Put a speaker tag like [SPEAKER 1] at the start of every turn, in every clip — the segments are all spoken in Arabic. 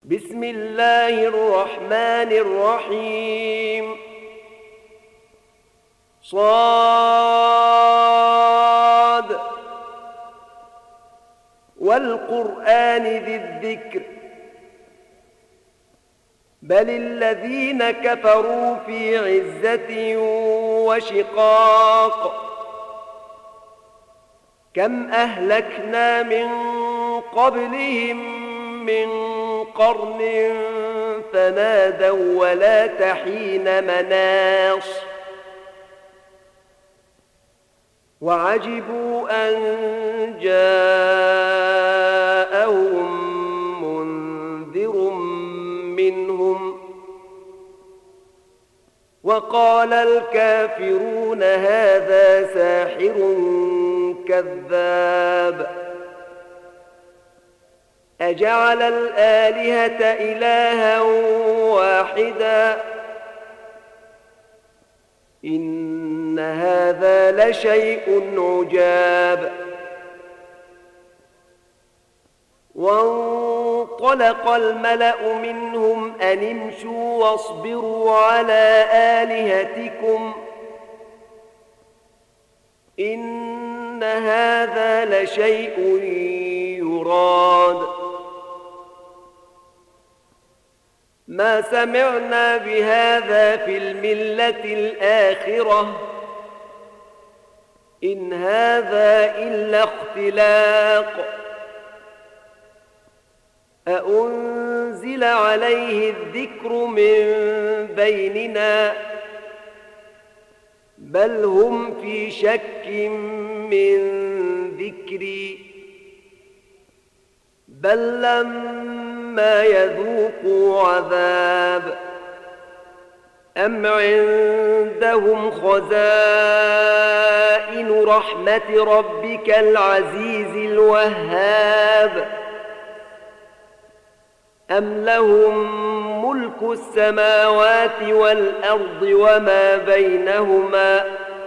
[SPEAKER 1] بسم الله الرحمن الرحيم صاد والقرآن ذي الذكر بل الذين كفروا في عزة وشقاق كم أهلكنا من قبلهم من قرن فنادوا ولا تحين مناص وعجبوا أن جاءهم منذر منهم وقال الكافرون هذا ساحر كذاب أجعل الآلهة إلها واحدا إن هذا لشيء عجاب وانطلق الملأ منهم أن امشوا واصبروا على آلهتكم إن هذا لشيء يراد ما سمعنا بهذا في الملة الآخرة إن هذا إلا اختلاق أأنزل عليه الذكر من بيننا بل هم في شك من ذكري بل لما يذوقوا عذاب أم عندهم خزائن رحمة ربك العزيز الوهاب أم لهم ملك السماوات والأرض وما بينهما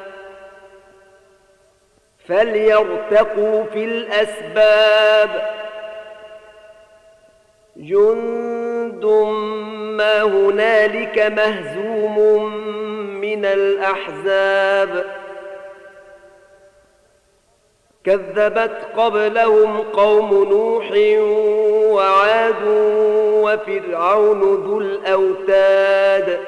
[SPEAKER 1] فليرتقوا في الأسباب جند ما هنالك مهزوم من الأحزاب كذبت قبلهم قوم نوح وعاد وفرعون ذو الأوتاد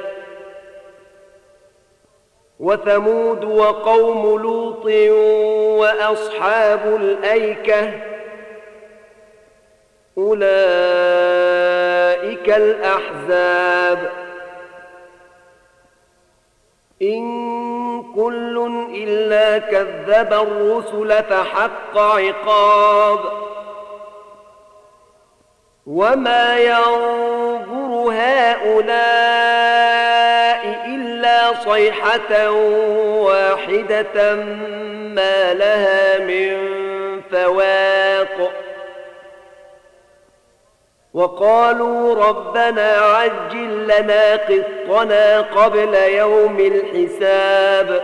[SPEAKER 1] وثمود وقوم لوط وأصحاب الأيكة أولئك الأحزاب إن كل إلا كذب الرسل فحق عقاب وما ينظر هؤلاء إلا صيحة واحدة ما لها من فواق وقالوا ربنا عجل لنا قسطنا قبل يوم الحساب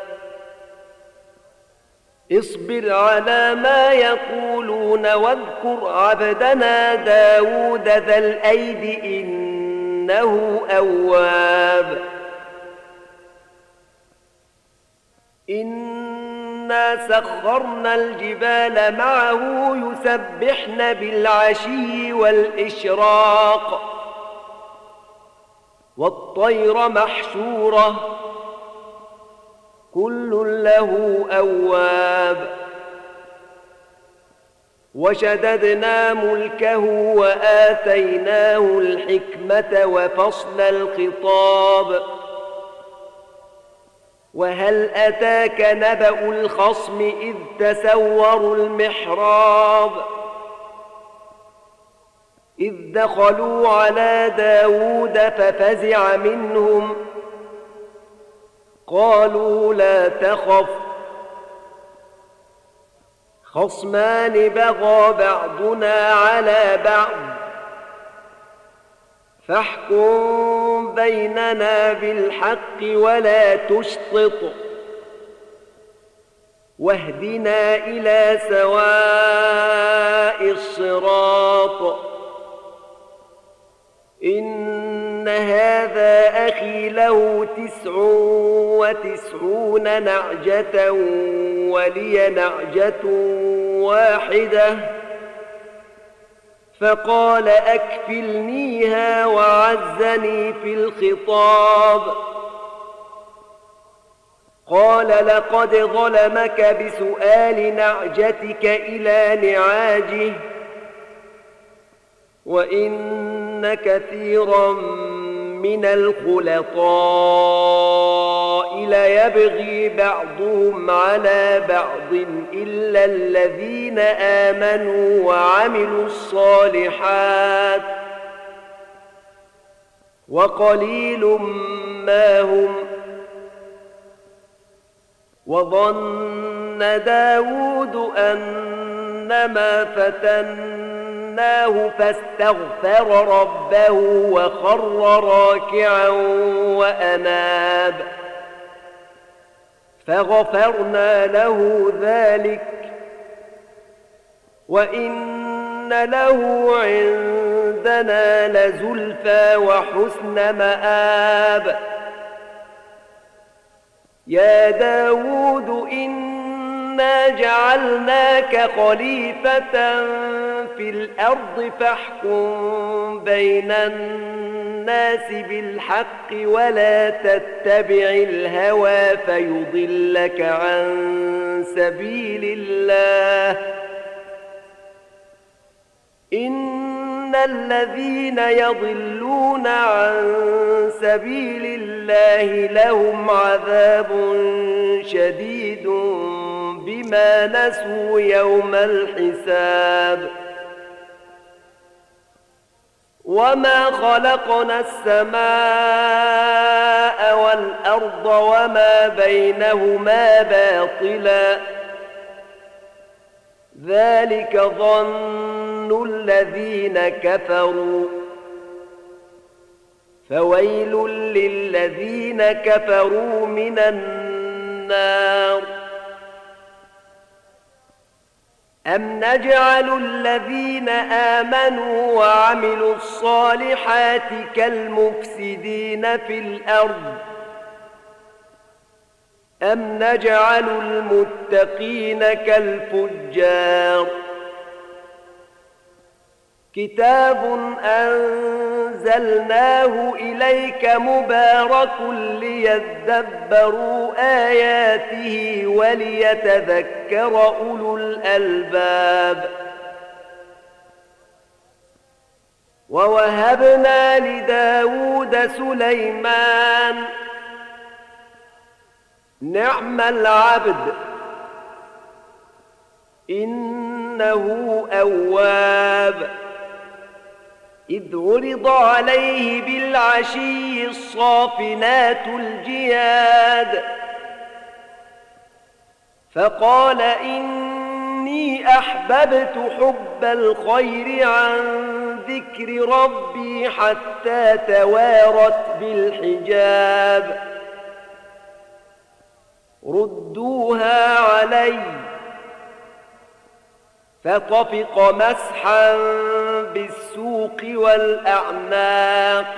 [SPEAKER 1] اصبر على ما يقولون واذكر عبدنا داود ذا الأيد إنه أواب إنا سخرنا الجبال معه يسبحن بالعشي والإشراق والطير محشورة كل له أواب وشددنا ملكه وآتيناه الحكمة وفصل الخطاب وهل أتاك نبأ الخصم إذ تسوروا المحراب إذ دخلوا على داود ففزع منهم قالوا لا تخف خصمان بغى بعضنا على بعض فاحكم بيننا بالحق ولا تشطط واهدنا إلى سواء الصراط إن هذا أخي له 99 نعجة ولي نعجة واحدة فقال أكفلنيها وعزني في الخطاب. قال لقد ظلمك بسؤال نعجتك إلى نعاجه وإن كثيرا من الخلطاء ليبغي بعضهم على بعض إلا الذين آمنوا وعملوا الصالحات وقليل ما هم. وظن داود أنما فتناه فاستغفر ربه وخر راكعا وأناب فغفرنا له ذلك وإن له عندنا لزلفى وحسن مآب. يا داود إنا جعلناك خليفة في الأرض فاحكم بين الناس بالحق ولا تتبع الهوى فيضلك عن سبيل الله. إن الذين يضلون عن سبيل الله لهم عذاب شديد بما نسوا يوم الحساب. وما خلقنا السماء والأرض وما بينهما باطلا ذلك ظن الذين كفروا فويل للذين كفروا من النار. أم نجعل الذين آمنوا وعملوا الصالحات كالمفسدين في الأرض أم نجعل المتقين كالفجار. كتاب أنزلناه إليك مبارك ليدبروا آياته وليتذكر أولو الألباب. ووهبنا لداود سليمان نعم العبد إنه أواب. إذ عرض عليه بالعشي الصافنات الجياد فقال إني أحببت حب الخير عن ذكر ربي حتى توارت بالحجاب. ردوها علي فطفق مسحا بالسوق والأعناق.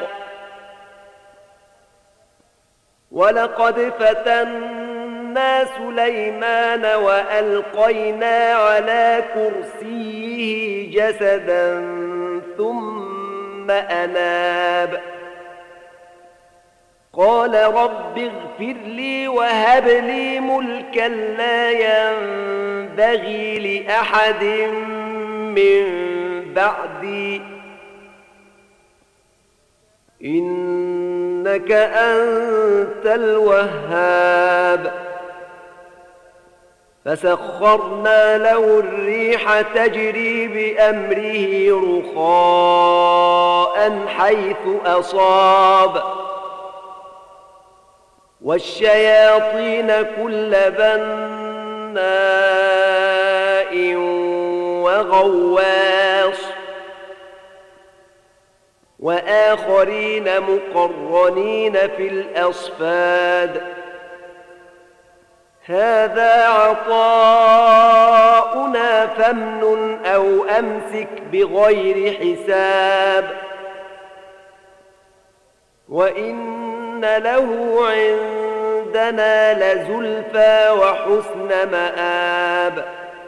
[SPEAKER 1] ولقد فتنا سليمان وألقينا على كرسيه جسدا ثم أناب قال رب اغفر لي وهب لي ملكا لا ينبغي لأحد من بعدي إنك أنت الوهاب. فسخرنا له الريح تجري بأمره رخاء حيث أصاب والشياطين كل بناء وغواص وآخرين مقرنين في الأصفاد. هذا عطاؤنا فامنن أو أمسك بغير حساب وإن له عندنا لزلفى وحسن مآب.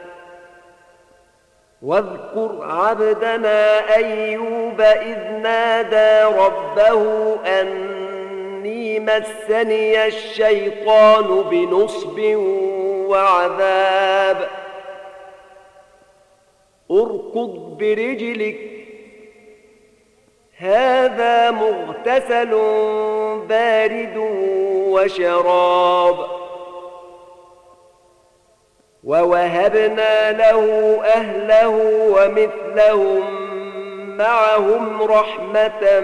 [SPEAKER 1] واذكر عبدنا أيوب إذ نادى ربه أني مسني الشيطان بنصب وعذاب. اركض برجلك هذا مغتسل بارد وشراب. ووهبنا له أهله ومثلهم معهم رحمة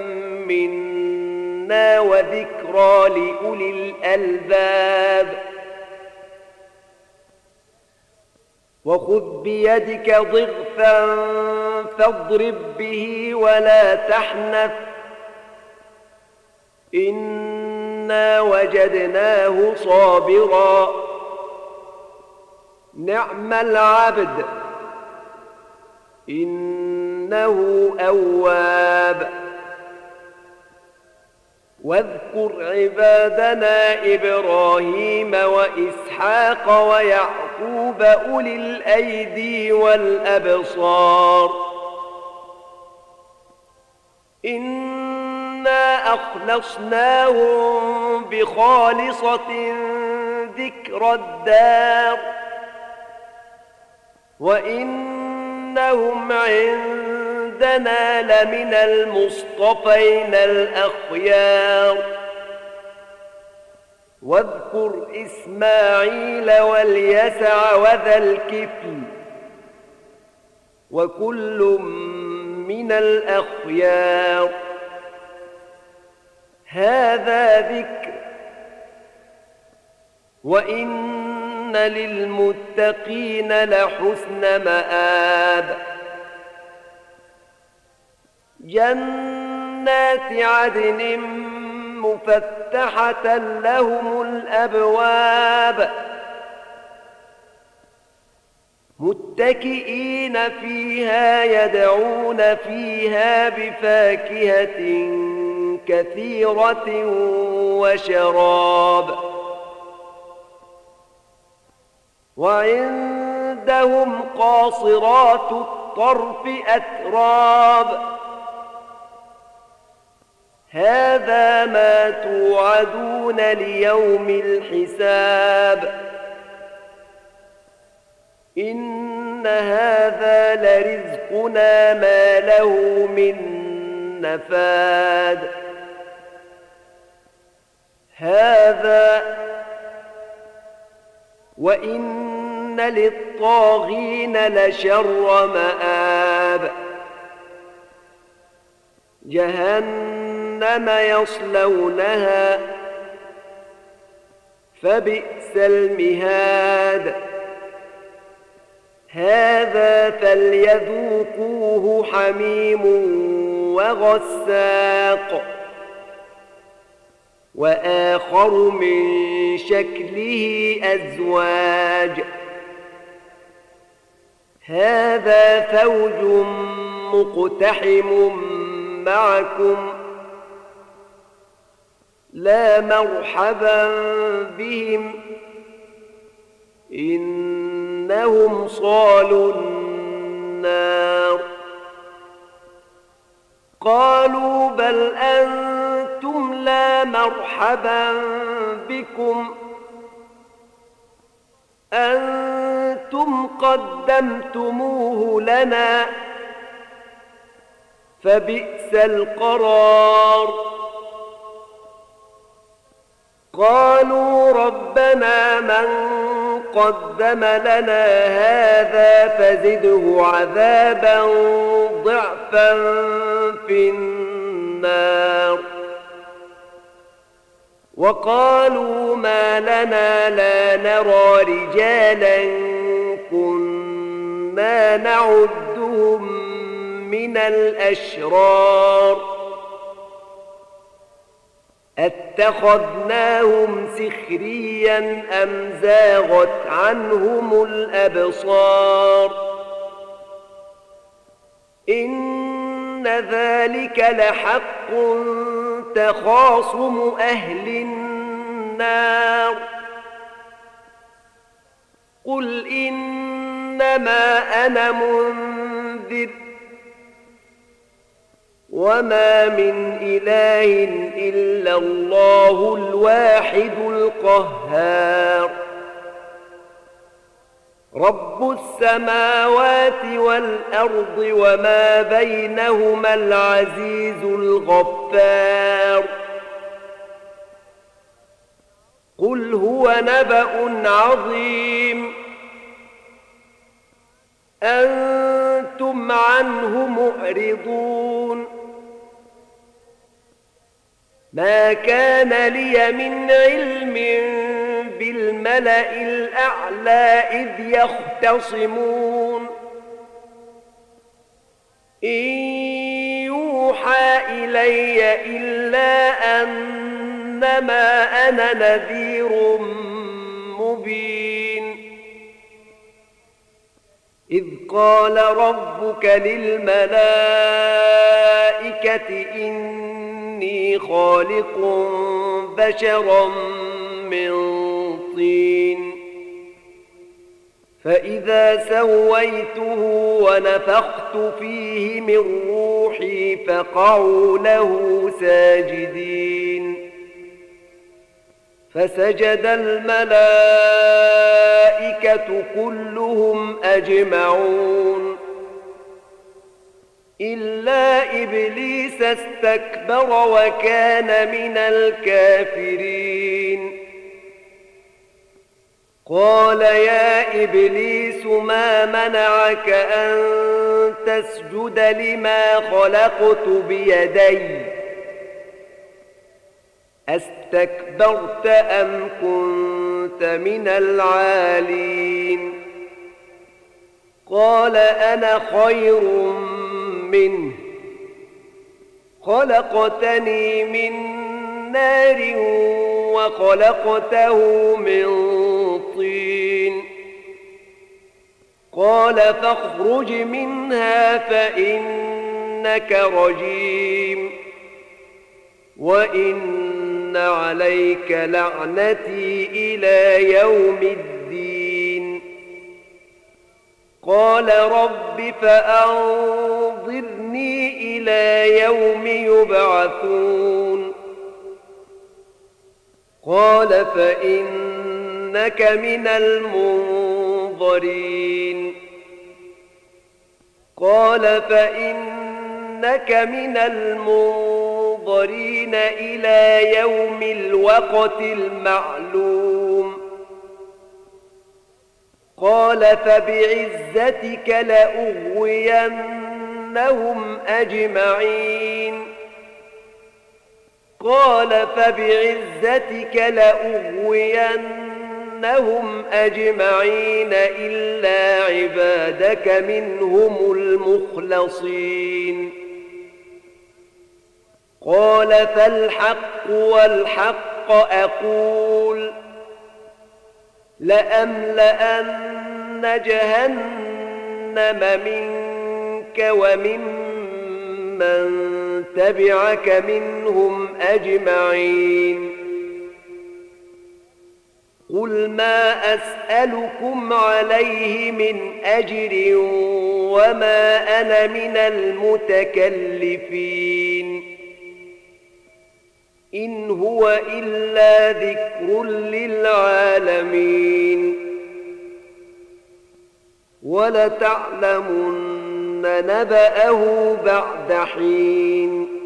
[SPEAKER 1] منا وذكرى لأولي الألباب. وخذ بيدك ضغثا فاضرب به ولا تحنث إنا وجدناه صابرا نعم العبد إنه أواب. واذكر عبادنا إبراهيم وإسحاق ويعقوب أولي الأيدي والأبصار إنا أخلصناهم بخالصة ذكر الدار وإنهم عندنا لمن المصطفين الأخيار. واذكر إسماعيل واليسع وذا الكفل وكل من الأخيار. هذا ذكر وإن للمتقين لحسن مآب. جنات عدن مفتحة لهم الأبواب متكئين فيها يدعون فيها بفاكهة كثيرة وشراب. وعندهم قاصرات الطرف أتراب. هذا ما توعدون ليوم الحساب. إن هذا لرزقنا ما له من نفاد. هذا وإن للطاغين لشر مآب. جهنم يصلونها فبئس المهاد. هذا فليذوقوه حميم وغساق وآخر من شكله أزواج. هذا فوج مقتحم معكم لا مرحبا بهم إنهم صالوا النار. قالوا بل أنتم لا مرحبا بكم أنتم قدمتموه لنا فبئس القرار. قالوا ربنا من قدم لنا هذا فزده عذابا ضعفا في النار. وقالوا ما لنا لا نرى رجالا كنا نعدهم من الأشرار أتخذناهم سخريا أم زاغت عنهم الأبصار. إن ذلك لحق تخاصم أهل النار قل إنما أنا منذر وما من إله إلا الله الواحد القهار رب السماوات والأرض وما بينهما العزيز الغفار قل هو نبأ عظيم أنتم عنه معرضون ما كان لي من علم بالملأ الأعلى إذ يختصمون إن يوحى إلي إلا أنما أنا نذير مبين إذ قال ربك للملائكة إني خالق بشرا من طين فإذا سويته ونفخت فيه من روحي فقعوا له ساجدين فسجد الملائكة كلهم أجمعون إلا إبليس استكبر وكان من الكافرين قال يا إبليس ما منعك أن تسجد لما خلقت بيدي أستكبرت أم كنت من العالين قال أنا خير منه خلقتني من نار وخلقته من طين قال فاخرج منها فإنك رجيم وإن عليك لعنتي إلى يوم الدين قال رب فأنظرني إلى يوم يبعثون قال فإنك من المنظرين قال فإنك من المنظرين إلى يوم الوقت المعلوم قال فبعزتك لأغوينهم أجمعين قال فبعزتك لأغوينهم أجمعين إلا عبادك منهم المخلصين قال فالحق والحق أقول لأملأن جهنم منك وممن تبعك منهم أجمعين قل ما أسألكم عليه من أجر وما أنا من المتكلفين إن هو إلا ذكر للعالمين ولتعلمن نبأه بعد حين